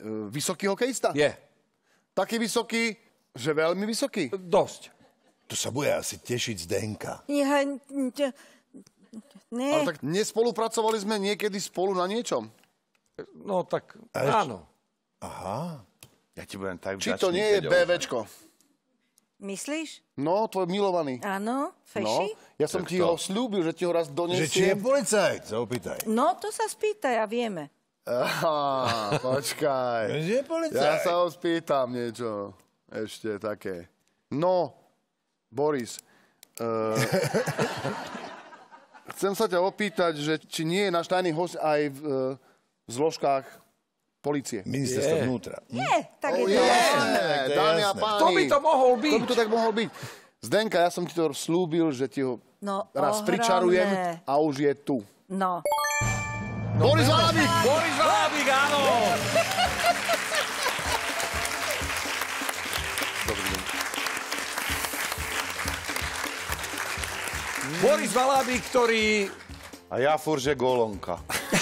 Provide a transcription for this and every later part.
vysoký hokejista? Je. Taký vysoký, že veľmi vysoký? Dosť. To sa bude asi tešiť Zdenka. Ale tak nespolupracovali sme niekedy spolu na niečom? No tak, áno. Aha. Ja ti budem tak Či to nie je BVčko? Myslíš? No, tvoj milovaný. Áno, Feši? No, ja som ti ho slúbil, že ti ho raz Že donesiem. či je policajt, sa opýtaj. No, to sa spýtaj a vieme. Aha, počkaj. Že je policajt. Ja sa ho spýtam niečo ešte také. No, Boris, chcem sa ťa opýtať, že či nie je náš tajný host aj v zložkách polície. Ministerstvo vnútra. Nie, tak je to Je, jasné. dámy a páni. Kto by to mohol byť? Kto by to tak mohol byť? Zdenka, ja som ti to slúbil, že ti ho No, raz ohromné. pričarujem a už je tu. No. Boris Valábik! Boris Valábik, áno! Boris Valábik, ktorý... A ja furt, že golonka.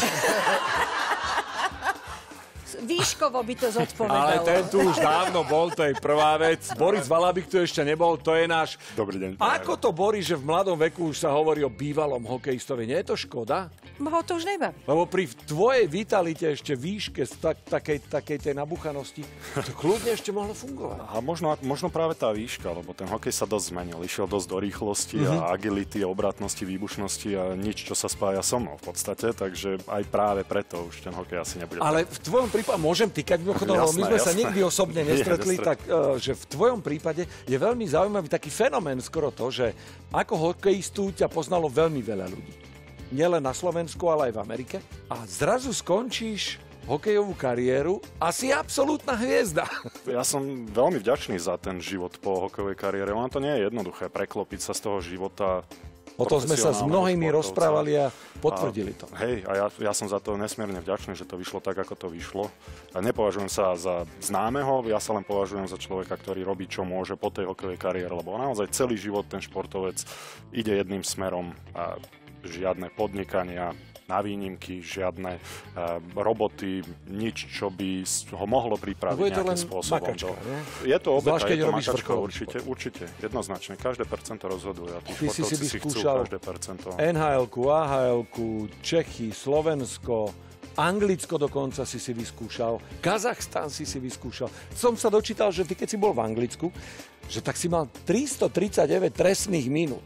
Výškovo by to zodpovedalo. Ale ten tu už dávno bol, to je prvá vec. Boris Valábik tu ešte nebol, to je náš... Dobrý deň. Ako to, Boris, že v mladom veku už sa hovorí o bývalom hokejistovi? Nie je to škoda? Ho to už nebaví. Lebo pri tvojej vitalite ešte výške, takej tej nabuchanosti, to kľudne ešte mohlo fungovať. A možno práve tá výška, lebo ten hokej sa dosť zmenil. Išiel dosť do rýchlosti a agility, obratnosti, výbušnosti a nič, čo sa spája so mnou v podstate, takže aj práve preto už ten hokej asi nebude. Ale v tvojom prípade, môžem týkať mimochodom, lebo my sme sa nikdy osobne nestretli, tak že v tvojom prípade je veľmi zaujímavý taký fenomén skoro to, že ako hokejistu ťa poznalo veľmi veľa ľudí. Nielen na Slovensku, ale aj v Amerike. A zrazu skončíš hokejovú kariéru a si absolútna hviezda. Ja som veľmi vďačný za ten život po hokejovej kariére. Ono to nie je jednoduché preklopiť sa z toho života. O tom sme sa s mnohými rozprávali a potvrdili to. Hej, a ja som za to nesmierne vďačný, že to vyšlo tak, ako to vyšlo. A nepovažujem sa za známeho, ja sa len považujem za človeka, ktorý robí, čo môže po tej hokejovej kariére, lebo naozaj celý život ten športovec ide jedným smerom a žiadne podnikania, na výnimky, žiadne roboty, nič, čo by ho mohlo pripraviť nejakým spôsobom. Makačka, je to obeta, je to makačka, určite, jednoznačne. Každé percento rozhoduje a tí Ty si športovci si chcú každé percento. NHL-ku, AHL-ku, Čechy, Slovensko, Anglicko dokonca si vyskúšal, Kazachstan si vyskúšal. Som sa dočítal, že ty keď si bol v Anglicku, že tak si mal 339 trestných minút.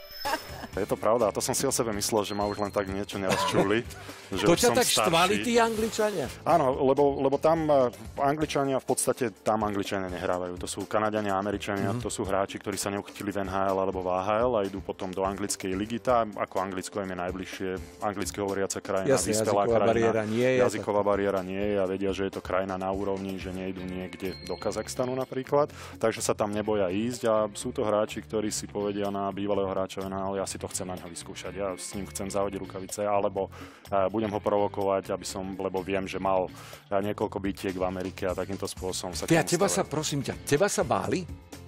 Je to pravda, a to som si o sebe myslel, že ma už len tak niečo neraz čuli. To ťa tak štvali tí Angličania? Áno, lebo tam Angličania, v podstate tam Angličania nehrávajú. To sú Kanaďania a Američania, to sú hráči, ktorí sa neuchytili v NHL alebo v AHL a idú potom do anglickej ligy. Tá, ako Anglicko im je najbližšie, anglicky hovoriaca krajina, vyspelá krajina. Jazyková bariéra nie je a vedia, že je to krajina na úrovni, že nejdu niekde do Kazachstanu napríklad. Takže sa tam neboja ísť a sú to hráči, ktorí si povedia na bývalého hráča NHL, ja si to chcem na ňo vyskúšať. Ja s ním chcem zahodiť rukavice, alebo budem ho provokovať, lebo viem, že mal niekoľko bitiek v Amerike a takýmto spôsobom sa... Teba sa báli?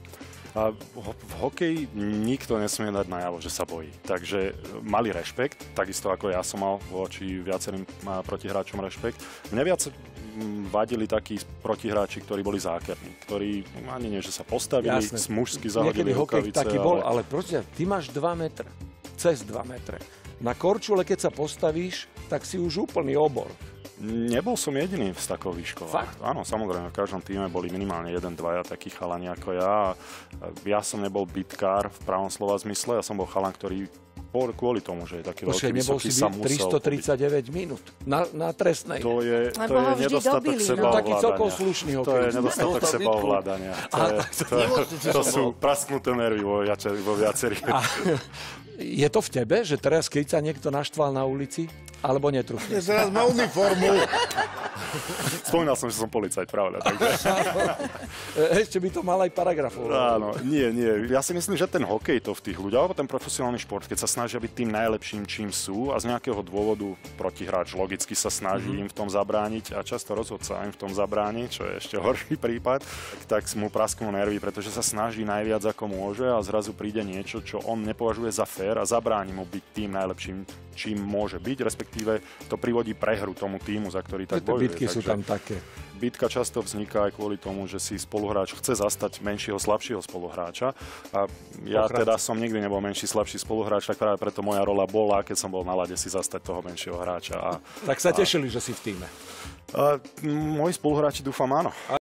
V hokeji nikto nesmie dať najavo, že sa bojí. Takže mali rešpekt, takisto ako ja som mal voči viacerým protihráčom rešpekt. Mne viac vadili takí protihráči, ktorí boli zákerní, ktorí ani nie, že sa postavili, mužsky zahodili rukavice. Niekedy hokej taký bol, ale proste, ty máš 2 metre, cez 2 metre. Na korčule, keď sa postavíš, tak si už úplný obor. Nebol som jediný s takou výškou. Fakt? Áno, samozrejme, v každom týme boli minimálne 1-2 takí chalani ako ja. Ja som nebol bitkár v pravom slova zmysle, ja som bol chalan, ktorý kvôli tomu, že je taký veľký vysoký, sa musel 339 minút na trestnej. To je nedostatok sebaovládania. Taký celkom slušný hokej. To je nedostatok sebaovládania. To sú prasknuté nervy vo viacerých. Je to v tebe, že teraz, keď sa niekto naštval na ulici, alebo netrúfne? Teraz má uniformu. Spomínal som, že som policajt, pravda. Ešte by to mal aj paragrafov. Áno, nie. Ja si myslím, že ten hokej to v tých ľuďoch, alebo ten profesionálny šport, keď sa snažia byť tým najlepším, čím sú a z nejakého dôvodu protihráč logicky sa snaží im v tom zabrániť a často rozhodca im v tom zabráni, čo je ešte horší prípad, tak mu prasknú nervy, pretože sa snaží najviac ako môže a zrazu príde niečo, čo on nepovažuje za fér a zabráni mu byť tým najlepším, čím môže byť, respektíve respektíve to privodí prehru tomu týmu, za ktorý tak Tie bojuje. bitky sú tam také. Bitka často vzniká aj kvôli tomu, že si spoluhráč chce zastať menšieho, slabšieho spoluhráča. A ja teda som nikdy nebol menší, slabší spoluhráč, tak práve preto moja rola bola, keď som bol na ľade, si zastať toho menšieho hráča. Tak sa tešili, že si v tíme. Moji spoluhráči dúfam áno.